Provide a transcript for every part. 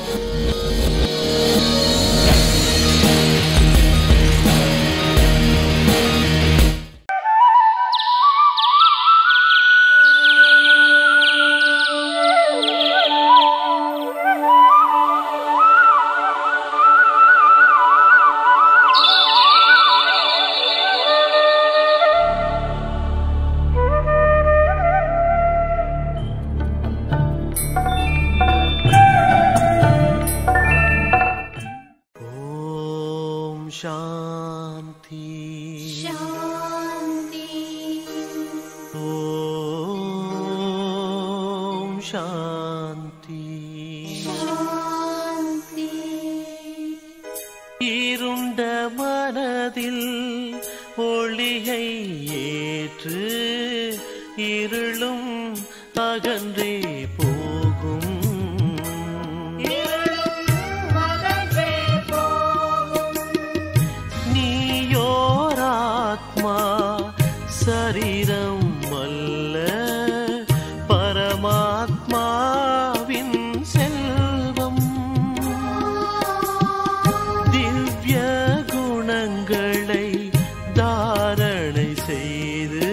शांति शांति ओम शांति शांति இருண்ட மனதில் ஒளியை ஏற்று இருளும் அகன்றே போகும் சரீரம் அல்ல பரமாத்மாவின் செல்வம் திவ்ய குணங்களை தாரணை செய்து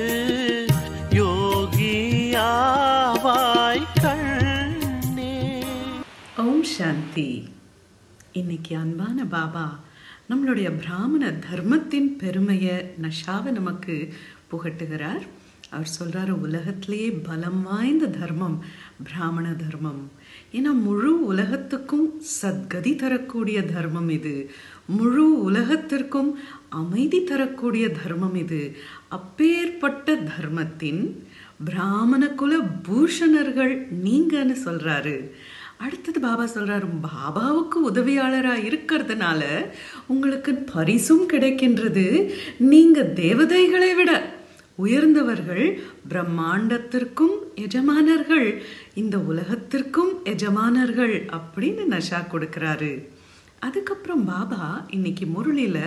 யோகியாவாய் கண்ணே. ஓம் சாந்தி. இன்னைக்கு அன்பான பாபா நம்மளுடைய பிராமண தர்மத்தின் பெருமையை நஷாவை நமக்கு புகட்டுகிறார். அவர் சொல்றாரு, உலகத்திலேயே பலம் வாய்ந்த தர்மம் பிராமண தர்மம். ஏன்னா முழு உலகத்துக்கும் சத்கதி தரக்கூடிய தர்மம் இது, முழு உலகத்திற்கும் அமைதி தரக்கூடிய தர்மம் இது. அப்பேற்பட்ட தர்மத்தின் பிராமண குல பூஷணர்கள் நீங்கன்னு சொல்றாரு. அடுத்தது பாபா சொல்றாரு, பாபாவுக்கு உதவியாளரா இருக்கிறதுனால உங்களுக்கு பரிசும் கிடைக்கின்றது. நீங்க தேவதைகளை விட உயர்ந்தவர்கள், பிரம்மாண்டத்திற்கும் எஜமானர்கள், இந்த உலகத்திற்கும் எஜமானர்கள் அப்படின்னு நஷா கொடுக்கிறாரு. அதுக்கப்புறம் பாபா இன்னைக்கு முரளியில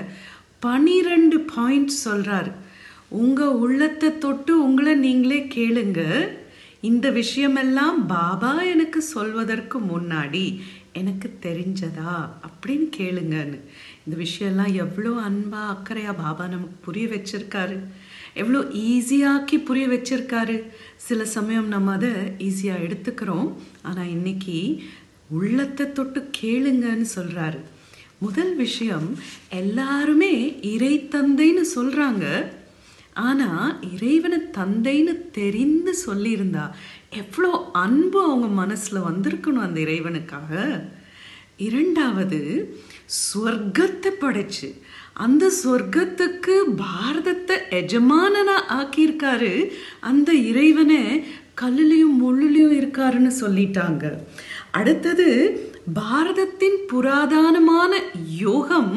12 பாயிண்ட்ஸ் சொல்றாரு. உங்க உள்ளத்தை தொட்டு உங்களை நீங்களே கேளுங்க, இந்த விஷயமெல்லாம் பாபா எனக்கு சொல்வதற்கு முன்னாடி எனக்கு தெரிஞ்சதா அப்படின்னு கேளுங்கன்னு. இந்த விஷயம்லாம் எவ்வளோ அன்பா அக்கறையா பாபா நமக்கு புரிய வச்சிருக்காரு, எவ்வளோ ஈஸியாக்கி புரிய வச்சிருக்காரு. சில சமயம் நம்ம அதை ஈஸியாக எடுத்துக்கிறோம், ஆனால் இன்னைக்கு உள்ளத்தை தொட்டு கேளுங்கன்னு சொல்றாரு. முதல் விஷயம், எல்லாருமே இறை தந்தைன்னு சொல்றாங்க, ஆனா இறைவனை தந்தைன்னு தெரிந்து சொல்லியிருந்தா எவ்வளோ அன்பு அவங்க மனசுல வந்திருக்கணும் அந்த இறைவனுக்காக. இரண்டாவது, ஸ்வர்க்கத்தை படைச்சு அந்த ஸ்வர்க்கத்துக்கு பாரதத்தை எஜமானனா ஆக்கியிருக்காரு. அந்த இறைவனை கல்லுலையும் முள்ளுலையும் இருக்காருன்னு சொல்லிட்டாங்க. அடுத்தது, பாரதத்தின் புராதனமான யோகம்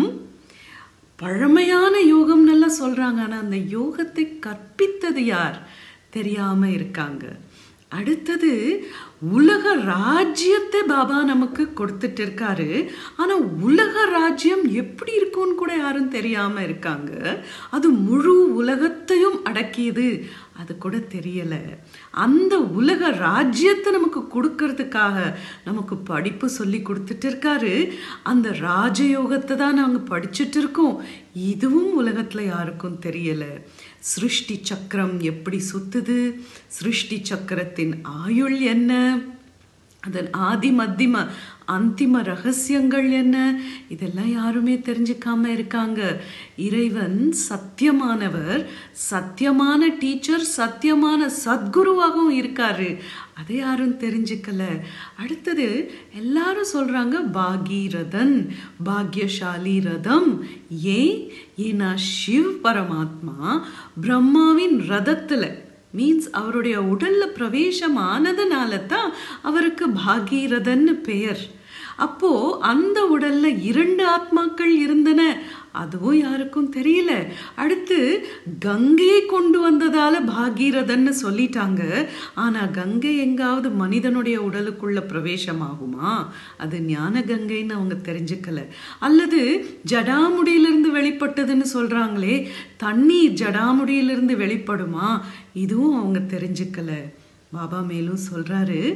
பழமையான யோகம் நல்லா சொல்றாங்க, ஆனா அந்த யோகத்தை கற்பித்தது யார் தெரியாம இருக்காங்க. அடுத்தது, உலக ராஜ்யத்தை பாபா நமக்கு கொடுத்துட்டு இருக்காரு, ஆனா உலக ராஜ்யம் எப்படி இருக்கும்னு கூட யாரும் தெரியாம இருக்காங்க. அது முழு உலகத்தையும் அடக்கியது, அது கூட தெரியல. அந்த உலக ராஜ்யத்தை நமக்கு கொடுக்கறதுக்காக நமக்கு படிப்பு சொல்லி கொடுத்துட்டு இருக்காரு. அந்த ராஜயோகத்தை தான் நாங்க படிச்சுட்டு இருக்கோம், இதுவும் உலகத்துல யாருக்கும் தெரியல. சிருஷ்டி சக்கரம் எப்படி சுத்துது, சிருஷ்டி சக்கரத்தின் ஆயுள் என்ன, அதன் ஆதி மத்தியம அந்திம ரகசியங்கள் என்ன, இதெல்லாம் யாருமே தெரிஞ்சுக்காம இருக்காங்க. இறைவன் சத்தியமானவர், சத்தியமான டீச்சர், சத்தியமான சத்குருவாகவும் இருக்காரு, அதை யாரும் தெரிஞ்சுக்கல. அடுத்தது, எல்லாரும் சொல்றாங்க பாகீரதன், பாக்யசாலி ரதம். ஏன்னா சிவ் பரமாத்மா பிரம்மாவின் ரதத்துல மீன்ஸ் அவருடைய உடல்ல பிரவேசம் ஆனதுனால தான் அவருக்கு பாகீரதன்னு பெயர். அப்போ அந்த உடல்ல 2 ஆத்மாக்கள் இருந்தன, அதுவும் யாருக்கும் தெரியல. அடுத்து, கங்கையை கொண்டு வந்ததால பாகீரதன்னு சொல்லிட்டாங்க, ஆனா கங்கை எங்காவது மனிதனுடைய உடலுக்குள்ள பிரவேசமாகுமா, அது ஞான கங்கைன்னு அவங்க தெரிஞ்சுக்கல. அல்லது ஜடாமுடியிலிருந்து வெளிப்பட்டதுன்னு சொல்றாங்களே, தண்ணீர் ஜடாமுடியிலிருந்து வெளிப்படுமா, இதுவும் அவங்க தெரிஞ்சுக்கல. பாபா மேலும் சொல்றாரு,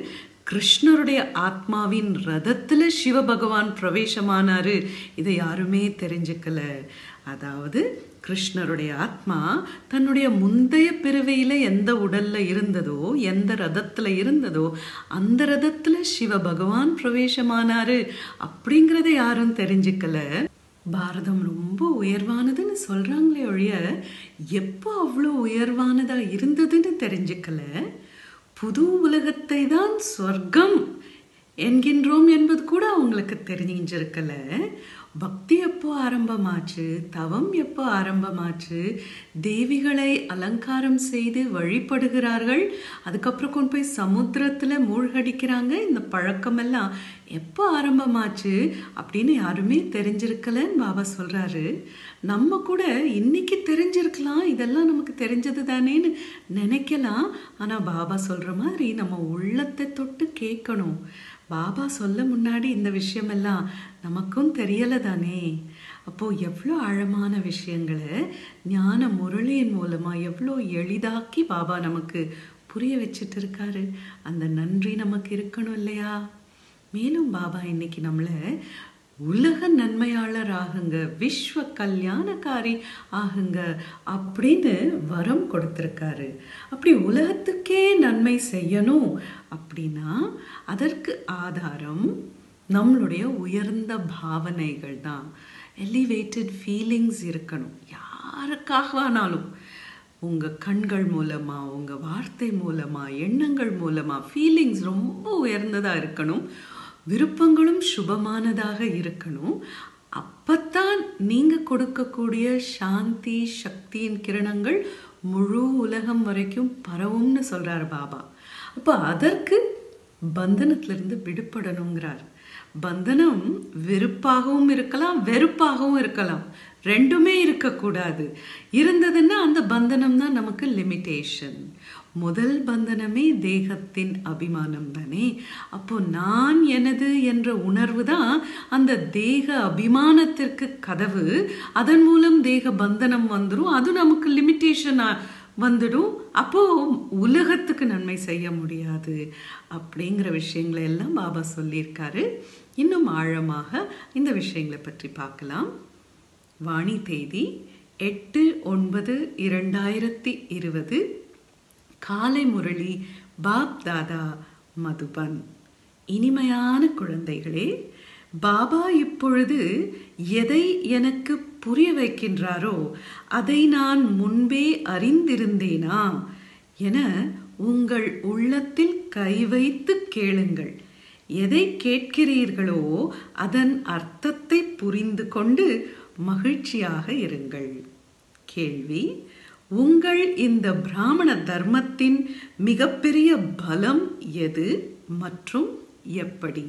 கிருஷ்ணருடைய ஆத்மாவின் ரதத்துல சிவபகவான் பிரவேசமானாரு. இதை யாருமே தெரிஞ்சுக்கல. அதாவது கிருஷ்ணருடைய ஆத்மா தன்னுடைய முந்தைய பிறவியில எந்த உடல்ல இருந்ததோ, எந்த ரதத்துல இருந்ததோ, அந்த ரதத்துல சிவபகவான் பிரவேசமானாரு அப்படிங்கிறத யாரும் தெரிஞ்சுக்கல. பாரதம் ரொம்ப உயர்வானதுன்னு சொல்றாங்களே ஒழிய எப்போ அவ்வளோ உயர்வானதா இருந்ததுன்னு தெரிஞ்சுக்கல. புது உலகத்தை தான் சொர்க்கம் என்கின்றோம் என்பது கூட அவங்களுக்கு தெரிஞ்சிருக்கல. பக்தி எப்போ ஆரம்பமாச்சு, தவம் எப்போ ஆரம்பமாச்சு, தேவிகளை அலங்காரம் செய்து வழிபடுகிறார்கள், அதுக்கப்புறம் கொண்டு போய் சமுத்திரத்துல மூழ்கடிக்கிறாங்க. இந்த பழக்கமெல்லாம் எப்போ ஆரம்பமாச்சு அப்படின்னு யாருமே தெரிஞ்சிருக்கலன்னு பாபா சொல்றாரு. நம்ம கூட இன்னைக்கு தெரிஞ்சிருக்கலாம், இதெல்லாம் நமக்கு தெரிஞ்சது தானேன்னு நினைக்கலாம். ஆனா பாபா சொல்ற மாதிரி நம்ம உள்ளத்தை தொட்டு கேட்கணும். பாபா சொல்ல முன்னாடி இந்த விஷயமெல்லாம் நமக்கும் தெரியல தானே. அப்போ எவ்வளோ ஆழமான விஷயங்களை ஞான முரளியின் மூலமா எவ்வளோ எளிதாக்கி பாபா நமக்கு புரிய வச்சுட்டு இருக்காரு. அந்த நன்றி நமக்கு இருக்கணும் இல்லையா? மேலும் பாபா இன்னைக்கு நம்மளை உலக நன்மையாளர் ஆகுங்க, விஸ்வ கல்யாணக்காரி ஆகுங்க அப்படின்னு வரம் கொடுத்திருக்காரு. அப்படி உலகத்துக்கே நன்மை செய்யணும் அப்படின்னா அதற்கு ஆதாரம் நம்மளுடைய உயர்ந்த பாவனைகள் தான். எலிவேட்டட் ஃபீலிங்ஸ் இருக்கணும். யாருக்காகவானாலும் உங்கள் கண்கள் மூலமாக, உங்கள் வார்த்தை மூலமாக, எண்ணங்கள் மூலமாக ஃபீலிங்ஸ் ரொம்ப உயர்ந்ததாக இருக்கணும். விருப்பங்களும் சுபமானதாக இருக்கணும். அப்பத்தான் நீங்கள் கொடுக்கக்கூடிய சாந்தி சக்தியின் கிரணங்கள் முழு உலகம் வரைக்கும் பரவும்னு சொல்கிறார் பாபா. அப்போ அதற்கு பந்தனத்திலிருந்து விடுபடணுங்கிறார். பந்தனம் வெறுப்பாகவும் இருக்கலாம், வெறுப்பாகவும் இருக்கலாம், ரெண்டுமே இருக்கக்கூடாது. இருந்ததுன்னா அந்த பந்தனம் தான் நமக்கு லிமிட்டேஷன். முதல் பந்தனமே தேகத்தின் அபிமானம் தானே. அப்போ நான் எனது என்ற உணர்வு தான் அந்த தேக அபிமானத்திற்கு கதவு. அதன் மூலம் தேக பந்தனம் வந்துடும், அது நமக்கு லிமிட்டேஷன் வந்துடும். அப்போ உலகத்துக்கு நன்மை செய்ய முடியாது அப்படிங்கிற விஷயங்களை எல்லாம் பாபா சொல்லியிருக்காரு. இன்னும் ஆழமாக இந்த விஷயங்களை பற்றி பார்க்கலாம். வாணி தேதி 8/9/2020. காலை முரளி பாப் தாதா மதுபன். இனிமையான குழந்தைகளே, பாபா இப்பொழுது எதை எனக்கு புரிய வைக்கின்றாரோ அதை நான் முன்பே அறிந்திருந்தேனா என உங்கள் உள்ளத்தில் கை வைத்து கேளுங்கள். எதை கேட்கிறீர்களோ அதன் அர்த்தத்தை புரிந்து கொண்டு மகிழ்ச்சியாக இருங்கள். கேள்வி: உங்கள் இந்த பிராமண தர்மத்தின் மிகப்பெரிய பலம் எது மற்றும் எப்படி?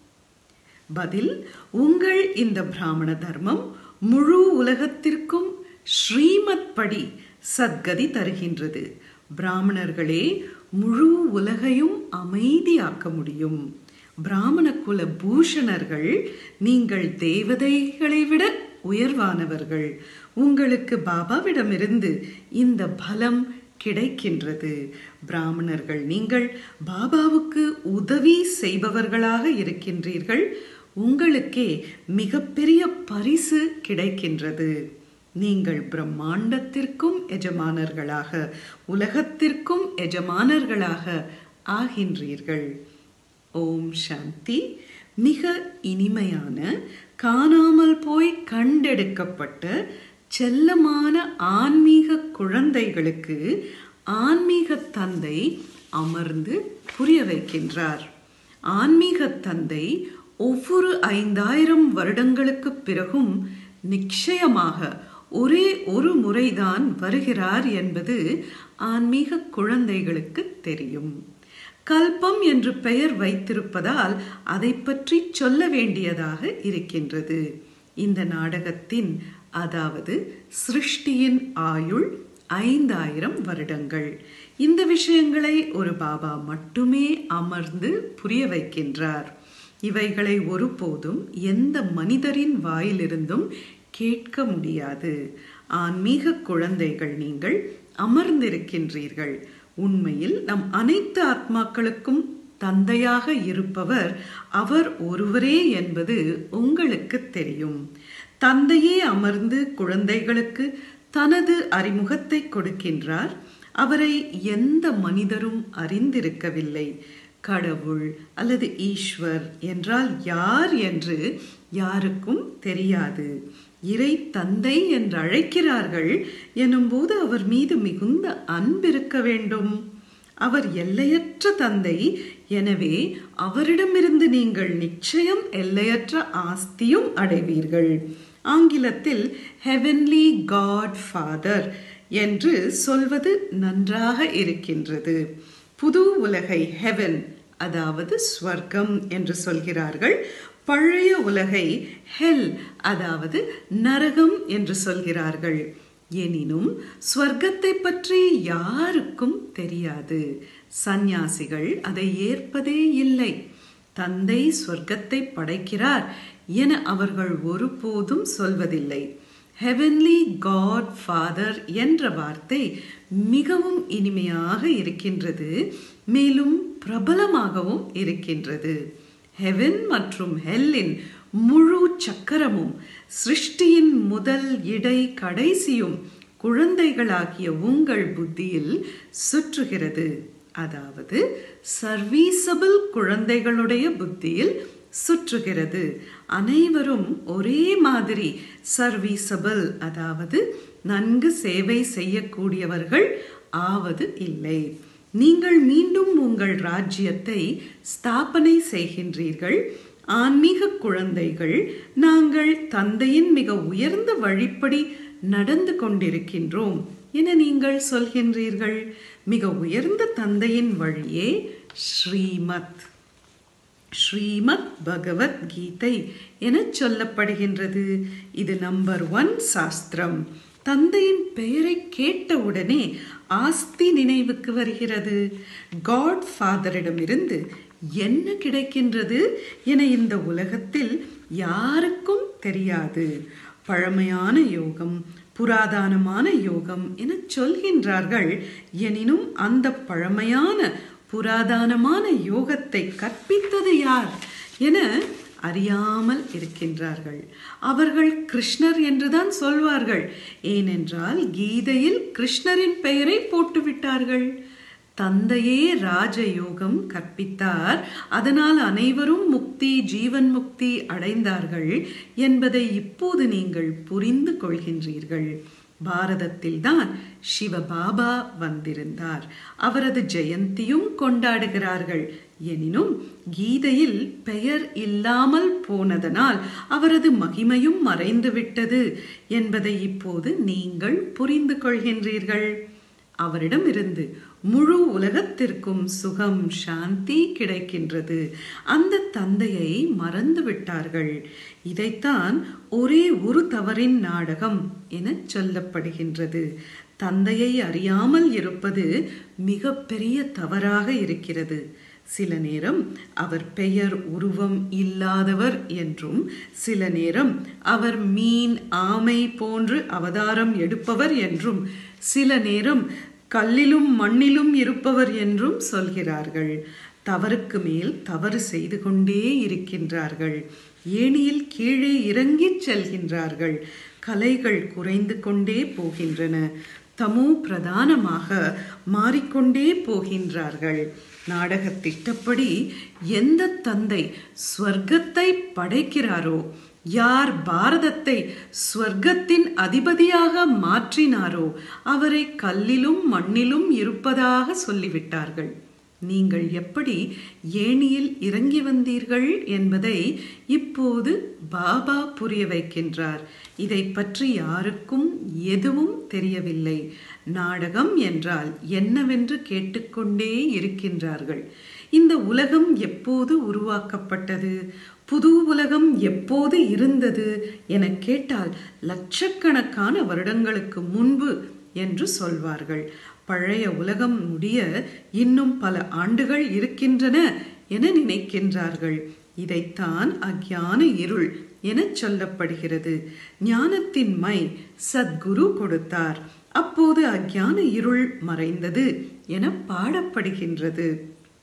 பதில்: உங்கள் இந்த பிராமண தர்மம் முழு உலகத்திற்கும் ஸ்ரீமத் படி சத்கதி தருகின்றது. பிராமணர்களே முழு உலகையும் அமைதியாக்க முடியும். பிராமண குல பூஷணர்கள், நீங்கள் தேவதைகளை விட உயர்வானவர்கள். உங்களுக்கு பாபாவிடமிருந்து இந்த பலம் கிடைக்கின்றது. பிராமணர்கள், நீங்கள் பாபாவுக்கு உதவி செய்பவர்களாக இருக்கின்றீர்கள். உங்களுக்கே மிகப்பெரிய பரிசு கிடைக்கின்றது. நீங்கள் பிரம்மாண்டத்திற்கும் எஜமானர்களாக, உலகத்திற்கும் எஜமானர்களாக ஆகின்றீர்கள். ஓம் சாந்தி. மிக இனிமையான, காணாமல் போய் கண்டெடுக்கப்பட்ட செல்லமான ஆன்மீக குழந்தைகளுக்கு ஆன்மீக தந்தை அமர்ந்து புரிய வைக்கின்றார். ஆன்மீக தந்தை ஒவ்வொரு 5000 வருடங்களுக்கு பிறகும் நிச்சயமாக ஒரே ஒரு முறைதான் வருகிறார் என்பது ஆன்மீக குழந்தைகளுக்கு தெரியும். கல்பம் என்று பெயர் வைத்திருப்பதால் அதை பற்றி சொல்ல வேண்டியதாக இருக்கின்றது. இந்த நாடகத்தின், அதாவது சிருஷ்டியின் ஆயுள் 5000 வருடங்கள். இந்த விஷயங்களை ஒரு பாபா மட்டுமே அமர்ந்து புரிய வைக்கின்றார். இவைகளை ஒருபோதும் எந்த மனிதரின் வாயிலிருந்தும் கேட்க முடியாது. ஆன்மீக குழந்தைகள், நீங்கள் அமர்ந்திருக்கின்றீர்கள். உண்மையில் நம் அனைத்து ஆத்மாக்களுக்கும் தந்தையாக இருப்பவர் அவர் ஒருவரே என்பது உங்களுக்கு தெரியும். தந்தையே அமர்ந்து குழந்தைகளுக்கு தனது அறிமுகத்தை கொடுக்கின்றார். அவரை எந்த மனிதரும் அறிந்திருக்கவில்லை. கடவுள் அல்லது ஈஸ்வர் என்றால் யார் என்று யாருக்கும் தெரியாது. இறை தந்தை என்று அழைக்கிறார்கள் எனும்போது அவர் மீது மிகுந்த அன்பிருக்க வேண்டும். அவர் எல்லையற்ற தந்தை. எனவே அவரிடமிருந்து நீங்கள் நிச்சயம் எல்லையற்ற ஆஸ்தியும் அடைவீர்கள். ஆங்கிலத்தில் ஹெவன்லி காட் ஃபாதர் என்று சொல்வது நன்றாக இருக்கின்றது. புது உலகை ஹெவன் அதாவது ஸ்வர்க்கம் என்று சொல்கிறார்கள். பழைய உலகை ஹெல் அதாவது நரகம் என்று சொல்கிறார்கள். எனினும் ஸ்வர்க்கத்தை பற்றி யாருக்கும் தெரியாது. சந்நியாசிகள் அதை ஏற்பதே இல்லை. தந்தை ஸ்வர்க்கத்தை படைக்கிறார் என அவர்கள் ஒருபோதும் சொல்வதில்லை. ஹெவன்லி காட் ஃபாதர் என்ற வார்த்தை மிகவும் இனிமையாக இருக்கின்றது, மேலும் பிரபலமாகவும் இருக்கின்றது. ஹெவன் மற்றும் ஹெல்லின் முழு சக்கரமும் சிருஷ்டியின் முதல் இடை கடைசியும் குழந்தைகளாகிய உங்கள் புத்தியில் சுற்றுகிறது. அதாவது சர்வீசபிள் குழந்தைகளுடைய புத்தியில் சுற்றுகிறது. அனைவரும் ஒரே மாதிரி சர்வீசபிள் அதாவது நன்கு சேவை செய்யக்கூடியவர்கள் ஆவது இல்லை. நீங்கள் மீண்டும் உங்கள் ராஜ்யத்தை ஸ்தாபனை செய்கின்றீர்கள். ஆன்மீக குழந்தைகள் நாங்கள் தந்தையின் மிக உயர்ந்த வழிப்படி நடந்து கொண்டிருக்கின்றோம் என நீங்கள் சொல்கின்றீர்கள். மிக உயர்ந்த தந்தையின் வழியே ஸ்ரீமத் ஸ்ரீமத் பகவத் கீதை என சொல்லப்படுகின்றது. இது நம்பர் 1 சாஸ்திரம். தந்தையின் பெயரை கேட்டவுடனே ஆஸ்தி நினைவுக்கு வருகிறது. காட் ஃபாதரிடமிருந்து என்ன கிடைக்கின்றது என இந்த உலகத்தில் யாருக்கும் தெரியாது. பழமையான யோகம், புராதனமான யோகம் என சொல்கின்றார்கள். எனினும் அந்த பழமையான புராதனமான யோகத்தை கற்பித்தது யார் என அறியாமல் இருக்கின்றார்கள். அவர்கள் கிருஷ்ணர் என்றுதான் சொல்வார்கள். ஏனென்றால் கீதையில் கிருஷ்ணரின் பெயரை போட்டுவிட்டார்கள். தந்தையே ராஜயோகம் கற்பித்தார். அதனால் அனைவரும் முக்தி, ஜீவன் முக்தி அடைந்தார்கள் என்பதை இப்போது நீங்கள் புரிந்து கொள்கின்றீர்கள். பாரதத்தில் தான் சிவபாபா வந்திருந்தார். அவரது ஜெயந்தியும் கொண்டாடுகிறார்கள். எனினும் கீதையில் பெயர் இல்லாமல் போனதனால் அவரது மகிமையும் மறைந்துவிட்டது என்பதை இப்போது நீங்கள் புரிந்து கொள்கின்றீர்கள். அவரிடமிருந்து முழு உலகத்திற்கும் சுகம், சாந்தி கிடைக்கின்றது. அந்த தந்தையை மறந்து விட்டார்கள். இதைத்தான் ஒரே ஒரு தவறின் நாடகம் என சொல்லப்படுகின்றது. தந்தையை அறியாமல் இருப்பது மிக பெரிய தவறாக இருக்கிறது. சில நேரம் அவர் பெயர் உருவம் இல்லாதவர் என்றும், சில நேரம் அவர் மீன், ஆமை போன்று அவதாரம் எடுப்பவர் என்றும், சில நேரம் கல்லிலும் மண்ணிலும் இருப்பவர் என்றும் சொல்கிறார்கள். தவறுக்கு மேல் தவறு செய்து கொண்டே இருக்கின்றார்கள். ஏணியில் கீழே இறங்கிச் செல்கின்றார்கள். கலைகள் குறைந்து கொண்டே போகின்றன. தமோ பிரதானமாக மாறிக்கொண்டே போகின்றார்கள். நாடக திட்டப்படி எந்த தந்தை ஸ்வர்க்கத்தை படைக்கிறாரோ, யார் பாரதத்தை ஸ்வர்க்கத்தின் அதிபதியாக மாற்றினாரோ அவரை கல்லிலும் மண்ணிலும் இருப்பதாக சொல்லிவிட்டார்கள். நீங்கள் எப்படி ஏணியில் இறங்கி வந்தீர்கள் என்பதை இப்போது பாபா புரிய வைக்கின்றார். இதை பற்றி யாருக்கும் எதுவும் தெரியவில்லை. நாடகம் என்றால் என்னவென்று கேட்டுக்கொண்டே இருக்கின்றார்கள். இந்த உலகம் எப்போது உருவாக்கப்பட்டது, புது உலகம் எப்போது இருந்தது என கேட்டால் லட்சக்கணக்கான வருடங்களுக்கு முன்பு என்று சொல்வார்கள். பழைய உலகம் முடிய இன்னும் பல ஆண்டுகள் இருக்கின்றன என நினைக்கின்றார்கள். இதைத்தான் அஞ்ஞான இருள் என சொல்லப்படுகிறது. ஞானத்தின் மை சத்குரு கொடுத்தார். அப்போது அஞ்ஞான இருள் மறைந்தது என பாடப்படுகின்றது.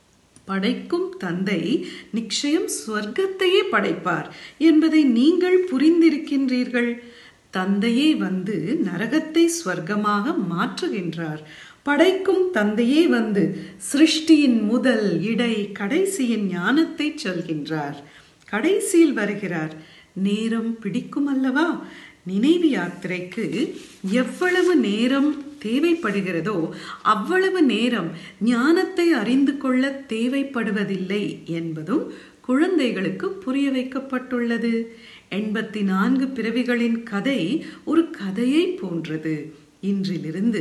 படைக்கும் தந்தை நிச்சயம் ஸ்வர்க்கத்தையே படைப்பார் என்பதை நீங்கள் புரிந்திருக்கின்றீர்கள். தந்தையே வந்து நரகத்தை ஸ்வர்க்கமாக மாற்றுகின்றார். படைக்கும் தந்தையே வந்து சிருஷ்டியின் முதல் இடை கடைசியின் ஞானத்தை சொல்கின்றார். கடைசியில் வருகிறார். நேரம் பிடிக்கும் அல்லவா? நினைவு யாத்திரைக்கு எவ்வளவு நேரம் தேவைப்படுகிறதோ அவ்வளவு நேரம் ஞானத்தை அறிந்து கொள்ள தேவைப்படுவதில்லை என்பதும் குழந்தைகளுக்கு புரிய வைக்கப்பட்டுள்ளது. 84 பிறவிகளின் கதை ஒரு கதையை போன்றது. இன்றிலிருந்து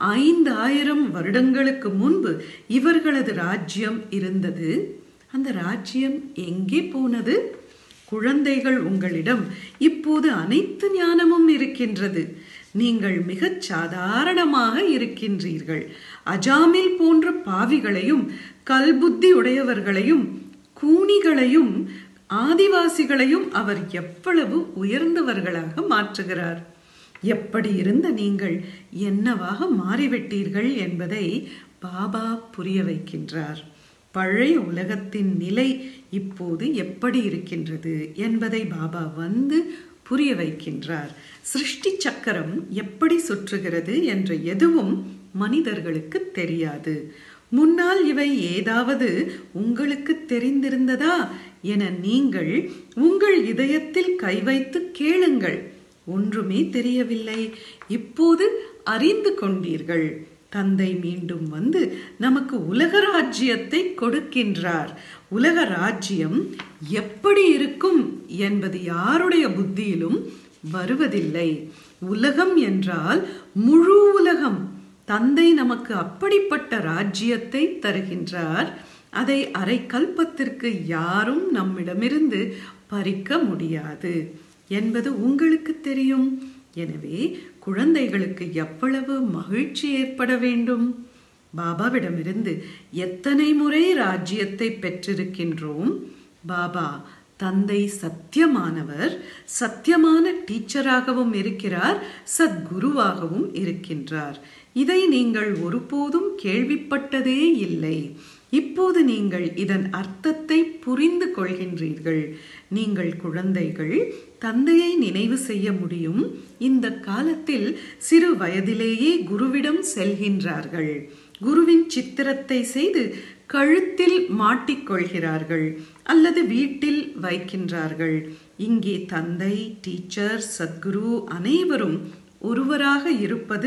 5000 வருடங்களுக்கு முன்பு இவர்களது ராஜ்யம் இருந்தது. அந்த ராஜ்யம் எங்கே போனது? குழந்தைகள், உங்களிடம் இப்போது அனைத்து ஞானமும் இருக்கின்றது. நீங்கள் மிகச் சாதாரணமாக இருக்கின்றீர்கள். அஜாமில் போன்ற பாவிகளையும் கல்புத்தி உடையவர்களையும் கூனிகளையும் ஆதிவாசிகளையும் அவர் எவ்வளவு உயர்ந்தவர்களாக மாற்றுகிறார். எப்படி இருந்த நீங்கள் என்னவாக மாறிவிட்டீர்கள் என்பதை பாபா புரிய வைக்கின்றார். பழைய உலகத்தின் நிலை இப்போது எப்படி இருக்கின்றது என்பதை பாபா வந்து புரிய வைக்கின்றார். சிருஷ்டி சக்கரம் எப்படி சுற்றுகிறது என்ற எதுவும் மனிதர்களுக்கு தெரியாது. முன்னால் இவை ஏதாவது உங்களுக்கு தெரிந்திருந்ததா என நீங்கள் உங்கள் இதயத்தில் கை வைத்து கேளுங்கள். ஒன்றுமே தெரியவில்லை. இப்போது அறிந்து கொண்டீர்கள். தந்தை மீண்டும் வந்து நமக்கு உலக ராஜ்யத்தை கொடுக்கின்றார். உலக ராஜ்யம் எப்படி இருக்கும் என்பது யாருடைய புத்தியிலும் வருவதில்லை. உலகம் என்றால் முழு உலகம். தந்தை நமக்கு அப்படிப்பட்ட ராஜ்யத்தை தருகின்றார். அதை அரை கல்பத்திற்கு யாரும் நம்மிடமிருந்து பறிக்க முடியாது என்பது உங்களுக்கு தெரியும். எனவே குழந்தைகளுக்கு எவ்வளவு மகிழ்ச்சி ஏற்பட வேண்டும். பாபாவிடமிருந்து எத்தனை முறை ராஜ்யத்தை பெற்றிருக்கின்றோம். பாபா தந்தை சத்தியமானவர், சத்தியமான டீச்சராகவும் இருக்கிறார், சத்குருவாகவும் இருக்கின்றார். இதை நீங்கள் ஒருபோதும் கேள்விப்பட்டதே இல்லை. இப்போது நீங்கள் இதன் அர்த்தத்தை புரிந்து கொள்கின்றீர்கள். நீங்கள் குழந்தைகள் தந்தையை நினைவு செய்ய முடியும். இந்த காலத்தில் சிறு வயதிலேயே குருவிடம் செல்கின்றார்கள். குருவின் சித்திரத்தை செய்து கழுத்தில் மாட்டிக்கொள்கிறார்கள் அல்லது வீட்டில் வைக்கின்றார்கள். இங்கே தந்தை, டீச்சர், சத்குரு அனைவரும் ஒருவராக இருப்பது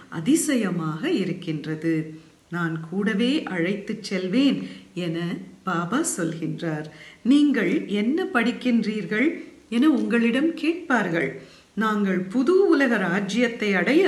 அதிசயமாக இருக்கின்றது. நான் கூடவே அழைத்து செல்வேன் என பாபா சொல்கின்றார். நீங்கள் என்ன படிக்கின்றீர்கள் என உங்களிடம் கேட்பார்கள். நாங்கள் புது உலக ராஜ்யத்தை அடைய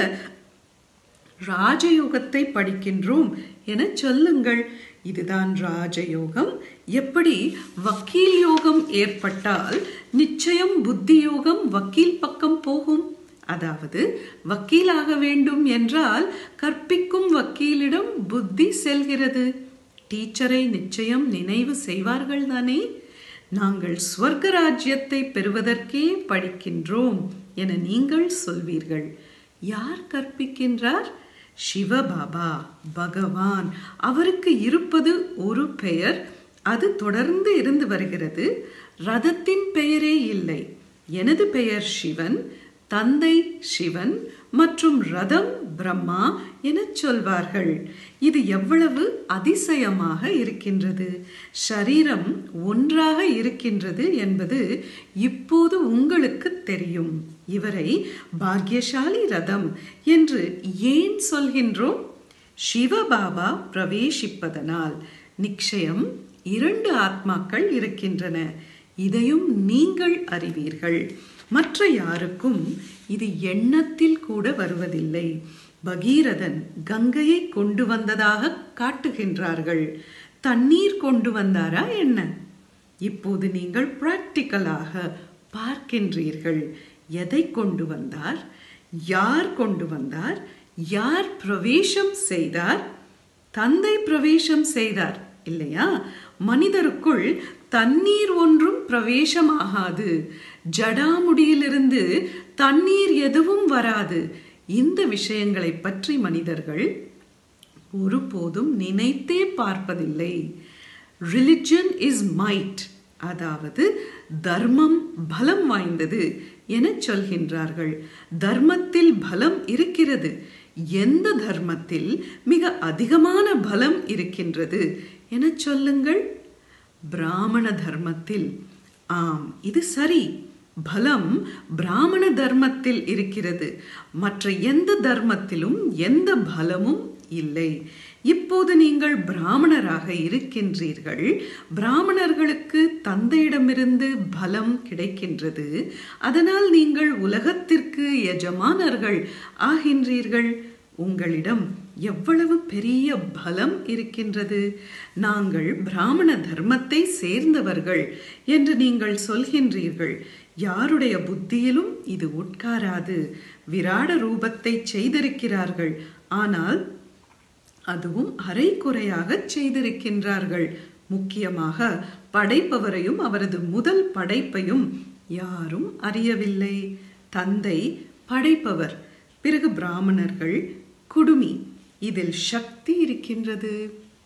ராஜயோகத்தை படிக்கின்றோம் என சொல்லுங்கள். இதுதான் ராஜயோகம். எப்படி வக்கீல் யோகம் ஏற்பட்டால் நிச்சயம் புத்தி யோகம் வக்கீல் பக்கம் போகும். அதாவது வக்கீலாக வேண்டும் என்றால் கற்பிக்கும் வக்கீலிடம் புத்தி செல்கிறது. டீச்சரை நிச்சயம் நினைவு செய்வார்கள் தானே. நாங்கள் ஸ்வர்க ராஜ்யத்தை பெறுவதற்கே படிக்கின்றோம் என நீங்கள் சொல்வீர்கள். யார் கற்பிக்கின்றார்? சிவபாபா, பகவான். அவருக்கு இருப்பது ஒரு பெயர், அது தொடர்ந்து இருந்து வருகிறது. ரதத்தின் பெயரே இல்லை. எனது பெயர் சிவன், தந்தை சிவன் மற்றும் ரதம் பிரம்மா என சொல்வார்கள். இது எவ்வளவு அதிசயமாக இருக்கின்றது. ஷரீரம் ஒன்றாக இருக்கின்றது என்பது இப்போது உங்களுக்கு தெரியும். இவரை பாக்யசாலி ரதம் என்று ஏன் சொல்கின்றோம்? சிவபாபா பிரவேசிப்பதனால். நிச்சயம் 2 ஆத்மாக்கள் இருக்கின்றன. இதையும் நீங்கள் அறிவீர்கள். மற்ற யாருக்கும் இது எண்ணத்தில் கூட வருவதில்லை. பகீரதன் கங்கையை கொண்டு வந்ததாக காட்டுகின்றார்கள். தண்ணீர் கொண்டு வந்தாரா என்ன? இப்போது நீங்கள் பிராக்டிக்கலாக பார்க்கின்றீர்கள். எதை கொண்டு வந்தார்? யார் கொண்டு வந்தார்? யார் பிரவேசம் செய்தார்? தந்தை பிரவேசம் செய்தார் இல்லையா? மனிதருக்குள் தண்ணீர் ஒன்றும் பிரவேசமாகாது. ஜடாமுடியிலிருந்து தண்ணீர் எதுவும் வராது. இந்த விஷயங்களை பற்றி மனிதர்கள் ஒருபோதும் நினைத்தே பார்ப்பதில்லை. ரிலிஜன் இஸ் மைட், அதாவது தர்மம் பலம் வாய்ந்தது என சொல்கின்றார்கள். தர்மத்தில் பலம் இருக்கிறது. எந்த தர்மத்தில் மிக அதிகமான பலம் இருக்கின்றது என சொல்லுங்கள். பிராமண தர்மத்தில். ஆம், இது சரி. பலம் பிராமண தர்மத்தில் இருக்கிறது. மற்ற எந்த தர்மத்திலும் எந்த பலமும் இல்லை. இப்போது நீங்கள் பிராமணராக இருக்கின்றீர்கள். பிராமணர்களுக்கு தந்தையிடமிருந்து பலம் கிடைக்கின்றது. அதனால் நீங்கள் உலகத்திற்கு எஜமானர்கள் ஆகின்றீர்கள். உங்களிடம் எவ்வளவு பெரிய பலம் இருக்கின்றது. நாங்கள் பிராமண தர்மத்தை சேர்ந்தவர்கள் என்று நீங்கள் சொல்கின்றீர்கள். யாருடைய புத்தியிலும் இது உட்காராது. விராட ரூபத்தை செய்திருக்கிறார்கள், ஆனால் அதுவும் அரைக்குறையாக செய்திருக்கின்றார்கள். முக்கியமாக படைப்பவரையும் அவரது முதல் படைப்பையும் யாரும் அறியவில்லை. தந்தை படைப்பவர், பிறகு பிராமணர்கள், குடுமி. இதில் சக்தி இருக்கின்றது.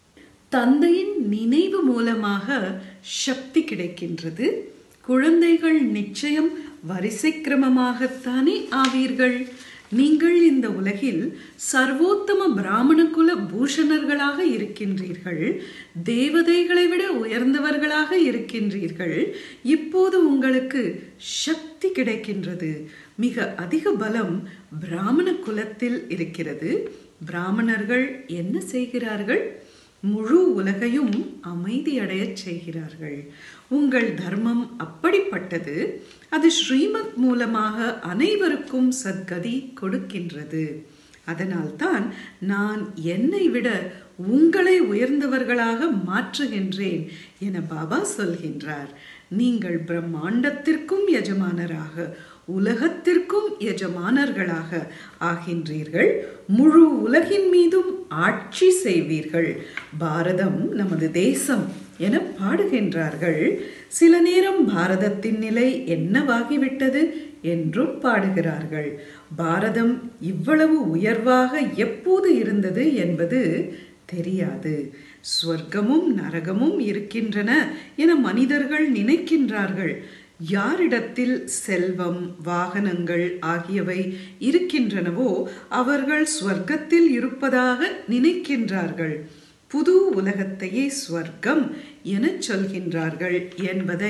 தந்தையின் நினைவு மூலமாக சக்தி கிடைக்கின்றது. குழந்தைகள் நிச்சயம் வரிசை கிரமமாகத்தானே ஆவீர்கள். நீங்கள் இந்த உலகில் சர்வோத்தம பிராமண குல பூஷணர்களாக இருக்கின்றீர்கள். தேவதைகளை விட உயர்ந்தவர்களாக இருக்கின்றீர்கள். இப்போது உங்களுக்கு சக்தி கிடைக்கின்றது. மிக அதிக பலம் பிராமண குலத்தில் இருக்கிறது. பிராமணர்கள் என்ன செய்கிறார்கள்? முழு உலகையும் அமைதியடைய செய்கிறார்கள். உங்கள் தர்மம் அப்படிப்பட்டது. அது ஸ்ரீமத் மூலமாக அனைவருக்கும் சத்கதி கொடுக்கின்றது. அதனால்தான் நான் என்னை விட உங்களை உயர்ந்தவர்களாக மாற்றுகின்றேன் என பாபா சொல்கின்றார். நீங்கள் பிரம்மாண்டத்திற்கும் எஜமானராக, உலகத்திற்கும் எஜமானர்களாக ஆகின்றீர்கள். முழு உலகின் மீதும் ஆட்சி செய்வீர்கள். பாரதம் நமது தேசம் என பாடுகின்றார்கள். சில நேரம் பாரதத்தின் நிலை என்னவாகிவிட்டது என்றும் பாடுகிறார்கள். பாரதம் இவ்வளவு உயர்வாக எப்போது இருந்தது என்பது தெரியாது. ஸ்வர்க்கமும் நரகமும் இருக்கின்றன என மனிதர்கள் நினைக்கின்றார்கள். யாரிடத்தில் செல்வம், வாகனங்கள் ஆகியவை இருக்கின்றனவோ அவர்கள் ஸ்வர்க்கத்தில் இருப்பதாக நினைக்கின்றார்கள். புது உலகத்தையே ஸ்வர்க்கம் என சொல்கின்றார்கள் என்பதை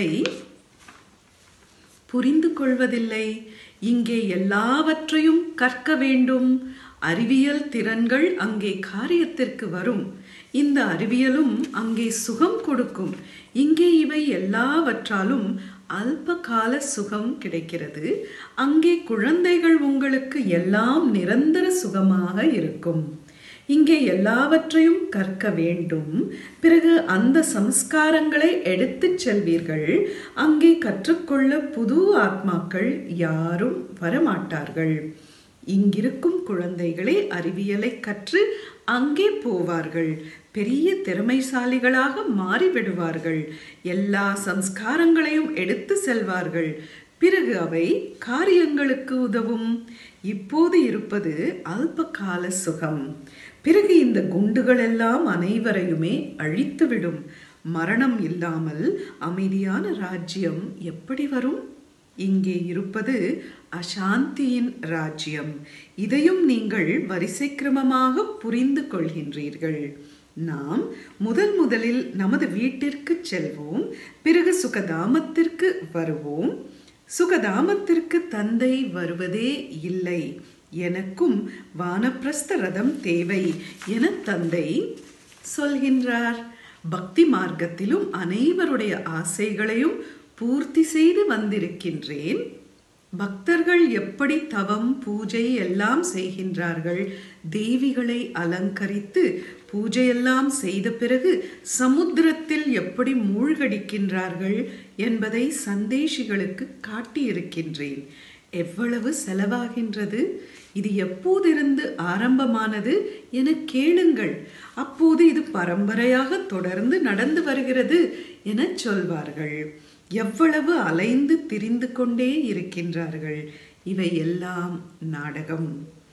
புரிந்து கொள்வதில்லை. இங்கே எல்லாவற்றையும் கற்க வேண்டும். அறிவியல் திறன்கள் அங்கே காரியத்திற்கு வரும். இந்த அறிவியலும் அங்கே சுகம் கொடுக்கும். இங்கே இவை எல்லாவற்றாலும் அல்ப கால சுகம் கிடைக்கிறது. அங்கே குழந்தைகள் உங்களுக்கு எல்லாம் நிரந்தர சுகமாக இருக்கும். இங்கே எல்லாவற்றையும் கற்க வேண்டும். பிறகு அந்த சம்ஸ்காரங்களை எடுத்துச் செல்வீர்கள். அங்கே கற்றுக்கொள்ள புது ஆத்மாக்கள் யாரும் வரமாட்டார்கள். இங்கிருக்கும் குழந்தைகளே அறிவியலை கற்று அங்கே போவார்கள். பெரிய திறமைசாலிகளாக மாறிவிடுவார்கள். எல்லா சம்ஸ்காரங்களையும் எடுத்து செல்வார்கள். பிறகு அவை காரியங்களுக்கு உதவும். இப்போது இருப்பது அல்ப கால சுகம். பிறகு இந்த குண்டுகள் எல்லாம் அனைவரையுமே அழித்துவிடும். மரணம் இல்லாமல் அமைதியான ராஜ்யம் எப்படி வரும்? இங்கே இருப்பது அசாந்தியின் ராஜ்யம். இதையும் நீங்கள் வரிசை கிரமமாக புரிந்து கொள்கின்றீர்கள். நாம் முதலில் நமது வீட்டிற்கு செல்வோம். பிறகு சுகதாமத்திற்கு வருவோம். சுகதாமத்திற்கு தந்தை வருவதே இல்லை. எனக்கும் வானப்பிரஸ்த ரதம் தேவை என தந்தை சொல்கின்றார். பக்தி மார்க்கத்திலும் அனைவருடைய ஆசைகளையும் பூர்த்தி செய்து வந்திருக்கின்றேன். பக்தர்கள் எப்படி தவம், பூஜை எல்லாம் செய்கின்றார்கள். தேவிகளை அலங்கரித்து பூஜையெல்லாம் செய்த பிறகு சமுத்திரத்தில் எப்படி மூழ்கடிக்கின்றார்கள் என்பதை சந்தேஷிகளுக்கு காட்டியிருக்கின்றேன். எவ்வளவு செலவாகின்றது, இது எப்போதிருந்து ஆரம்பமானது என கேளுங்கள். அப்போது இது பரம்பரையாக தொடர்ந்து நடந்து வருகிறது என சொல்வார்கள். எவ்வளவு அலைந்து திரிந்து கொண்டே இருக்கின்றார்கள். இவை எல்லாம் நாடகம்.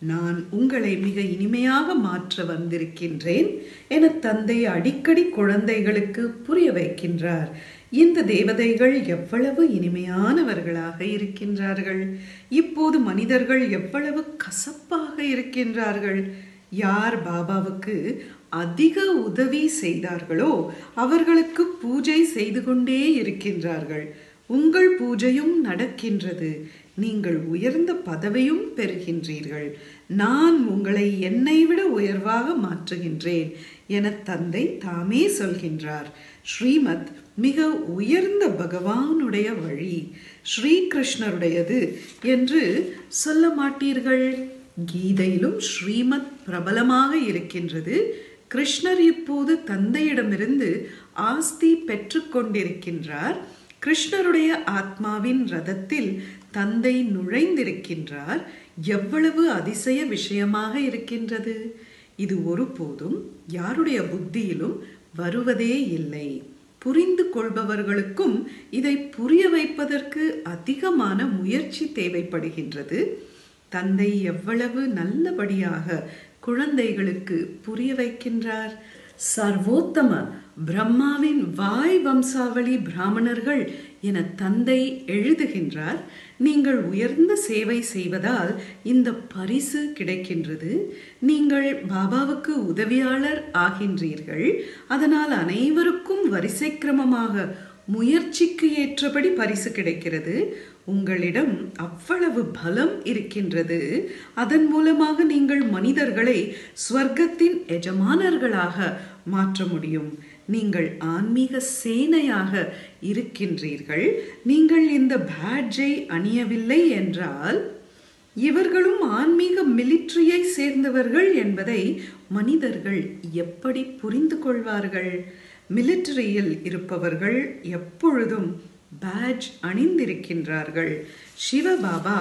நான் உங்களை மிக இனிமையாக மாற்ற வந்திருக்கின்றேன் என தந்தை அடிக்கடி குழந்தைகளுக்கு புரிய வைக்கின்றார். இந்த தேவதைகள் எவ்வளவு இனிமையானவர்களாக இருக்கின்றார்கள். இப்போது மனிதர்கள் எவ்வளவு கசப்பாக இருக்கின்றார்கள். யார் பாபாவுக்கு அதிக உதவி செய்தார்களோ அவர்களுக்கு பூஜை செய்து கொண்டே இருக்கின்றார்கள். உங்கள் பூஜையும் நடக்கின்றது. நீங்கள் உயர்ந்த பதவியும் பெறுகின்றீர்கள். நான் உங்களை என்னை விட உயர்வாக மாற்றுகின்றேன் என தந்தை தாமே சொல்கின்றார். ஸ்ரீமத் மிக உயர்ந்த பகவானுடைய வழி, ஸ்ரீகிருஷ்ணருடையது என்று சொல்ல மாட்டீர்கள். கீதையிலும் ஸ்ரீமத் பிரபலமாக இருக்கின்றது. கிருஷ்ணர் இப்போது தந்தையிடமிருந்து ஆஸ்தி பெற்று கொண்டிருக்கின்றார். கிருஷ்ணருடைய ஆத்மாவின் ரதத்தில் தந்தை நுழைந்திருக்கின்றார். எவ்வளவு அதிசய விஷயமாக இருக்கின்றது. இது ஒருபோதும் யாருடைய புத்தியிலும் வருவதே இல்லை. புரிந்து கொள்பவர்களுக்கும் இதை புரிய வைப்பதற்கு அதிகமான முயற்சி தேவைப்படுகின்றது. தந்தை எவ்வளவு நல்லபடியாக குழந்தைகளுக்கு புரிய வைக்கின்றார். சர்வோத்தம பிரம்மாவின் வாய் வம்சாவளி பிராமணர்கள் என தந்தை எழுதுகின்றார். நீங்கள் உயர்ந்த சேவை செய்வதால் இந்த பரிசு கிடைக்கின்றது. நீங்கள் பாபாவுக்கு உதவியாளர் ஆகின்றீர்கள். அதனால் அனைவருக்கும் வரிசை கிரமமாக முயற்சிக்கு ஏற்றபடி பரிசு கிடைக்கிறது. உங்களிடம் அவ்வளவு பலம் இருக்கின்றது. அதன் மூலமாக நீங்கள் மனிதர்களை ஸ்வர்க்கத்தின் எஜமானர்களாக மாற்ற முடியும். நீங்கள் ஆன்மீக சேனையாக இருக்கின்றீர்கள். நீங்கள் இந்த பேட்ஜை அணியவில்லை என்றால் இவர்களும் ஆன்மீக மிலிட்டரியை சேர்ந்தவர்கள் என்பதை மனிதர்கள் எப்படி புரிந்து கொள்வார்கள்? மிலிட்டரியில் இருப்பவர்கள் எப்பொழுதும் பேட்ஜ் அணிந்திருக்கின்றார்கள். சிவபாபா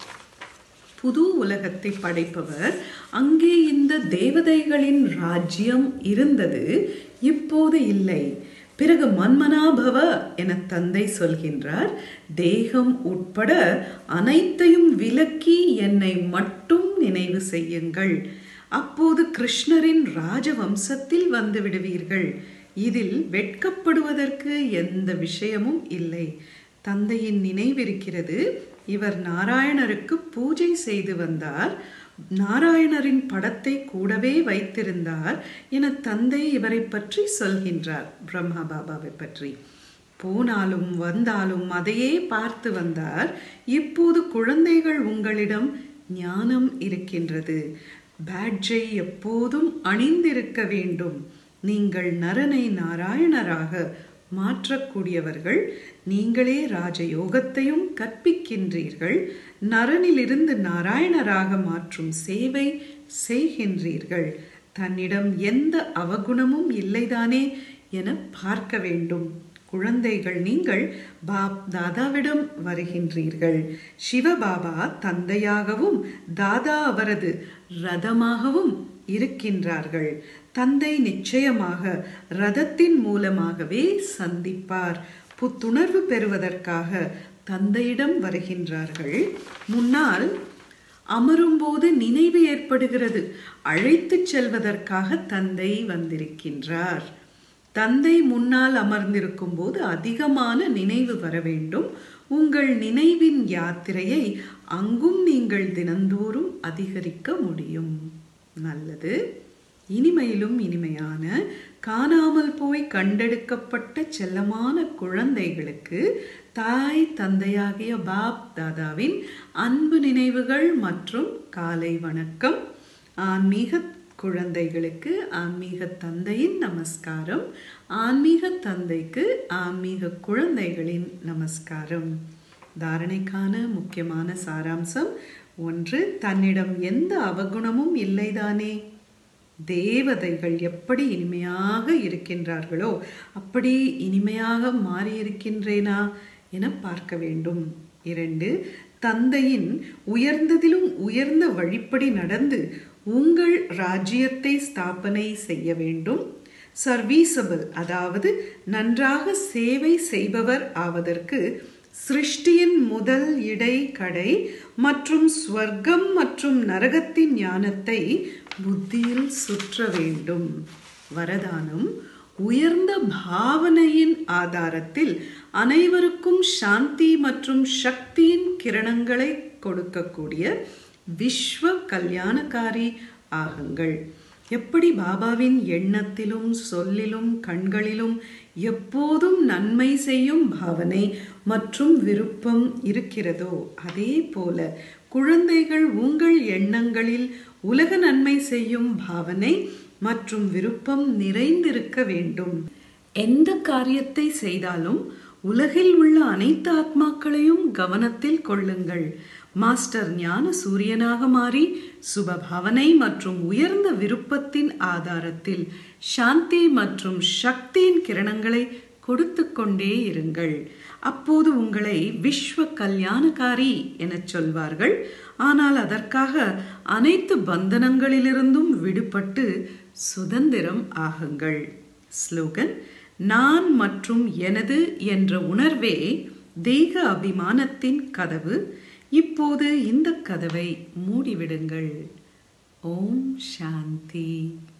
புது உலகத்தை படைப்பவர். அங்கே இந்த தேவதைகளின் ராஜ்யம் இருந்தது, இப்போது இல்லை. பிறகு மன்மனாபவ என தந்தை சொல்கின்றார். தேகம் உட்பட அனைத்தையும் விலக்கி என்னை மட்டும் நினைவு செய்யுங்கள். அப்போது கிருஷ்ணரின் ராஜவம்சத்தில் வந்து விடுவீர்கள். இதில் வெட்கப்படுவதற்கு எந்த விஷயமும் இல்லை. தந்தையின் நினைவிருக்கிறது. இவர் நாராயணருக்கு பூஜை செய்து வந்தார். நாராயணரின் படத்தை கூடவே வைத்திருந்தார் என தந்தை இவரை பற்றி சொல்கின்றார். பிரம்மா பாபாவை பற்றி போனாலும் வந்தாலும் அதையே பார்த்து வந்தார். இப்போது குழந்தைகள் உங்களிடம் ஞானம் இருக்கின்றது. பேட்ஜை எப்போதும் அணிந்திருக்க வேண்டும். நீங்கள் நரனை நாராயணராக மாற்றக்கூடியவர்கள். நீங்களே ராஜயோகத்தையும் கற்பிக்கின்றீர்கள். நரனிலிருந்து நாராயணராக மாற்றும் சேவை செய்கின்றீர்கள். தன்னிடம் எந்த அவகுணமும் இல்லைதானே என பார்க்க வேண்டும். குழந்தைகள், நீங்கள் தாதாவிடம் வருகின்றீர்கள். சிவபாபா தந்தையாகவும் தாதா அவரது ரதமாகவும் இருக்கின்றார்கள். தந்தை நிச்சயமாக ரதத்தின் மூலமாகவே சந்திப்பார். புத்துணர்வு பெறுவதற்காக தந்தையிடம் வருகின்றார்கள். முன்னால் அமரும்போது நினைவு ஏற்படுகிறது. அழைத்து செல்வதற்காக தந்தை வந்திருக்கின்றார். தந்தை முன்னால் அமர்ந்திருக்கும் போது அதிகமான நினைவு வர வேண்டும். உங்கள் நினைவின் யாத்திரையை அங்கும் நீங்கள் தினந்தோறும் அதிகரிக்க முடியும். நல்லது. இனிமையிலும் இனிமையான காணாமல் போய் கண்டெடுக்கப்பட்ட செல்லமான குழந்தைகளுக்கு தாய் தந்தையாகிய பாப் தாதாவின் அன்பு நினைவுகள் மற்றும் காலை வணக்கம். ஆன்மீக குழந்தைகளுக்கு ஆன்மீக தந்தையின் நமஸ்காரம். ஆன்மீக தந்தைக்கு ஆன்மீக குழந்தைகளின் நமஸ்காரம். தாரணைக்கான முக்கியமான சாராம்சம்: 1. தன்னிடம் எந்த அவகுணமும் இல்லைதானே. தேவதைகள் எப்படி இனிமையாக இருக்கின்றார்களோ அப்படி இனிமையாக மாறியிருக்கின்றேனா என பார்க்க வேண்டும். 2. தந்தையின் உயர்ந்ததிலும் உயர்ந்த வழிப்படி நடந்து உங்கள் ராஜ்யத்தை ஸ்தாபனை செய்ய வேண்டும். சர்வீசபிள், அதாவது நன்றாக சேவை செய்பவர் ஆவதற்கு சிருஷ்டியின் முதல் இடை கடை மற்றும் ஸ்வர்க்கம் மற்றும் நரகத்தின் ஞானத்தை புத்தியில் சுற்ற வேண்டும். வரதானம்: உயர்ந்த பாவனையின் ஆதாரத்தில் அனைவருக்கும் சாந்தி மற்றும் சக்தியின் கிரணங்களை கொடுக்கக்கூடிய விஸ்வ கல்யாணக்காரி ஆகுங்கள். எப்படி பாபாவின் எண்ணத்திலும் சொல்லிலும் கண்களிலும் எப்போதும் நன்மை செய்யும் பாவனை மற்றும் விருப்பம் இருக்கிறதோ அதே போல குழந்தைகள் உங்கள் எண்ணங்களில் உலக நன்மை செய்யும் பாவனை மற்றும் விருப்பம் நிறைந்திருக்க வேண்டும். எந்த காரியத்தை செய்தாலும் உலகில் உள்ள அனைத்து ஆத்மாக்களையும் கவனத்தில் கொள்ளுங்கள். மாஸ்டர் ஞான சூரியனாக மாறி சுபபாவனை மற்றும் உயர்ந்த விருப்பத்தின் ஆதாரத்தில் சாந்தி மற்றும் சக்தியின் கிரணங்களை கொடுத்து கொண்டே இருங்கள். அப்போது உங்களை விஸ்வ கல்யாணக்காரி என சொல்வார்கள். ஆனால் அதற்காக அனைத்து பந்தனங்களிலிருந்தும் விடுபட்டு சுதந்திரம் ஆகுங்கள். ஸ்லோகன்: நான் மற்றும் எனது என்ற உணர்வே தெய்வ அபிமானத்தின் கதவு. இப்போது இந்த கதவை மூடிவிடுங்கள். ஓம் சாந்தி.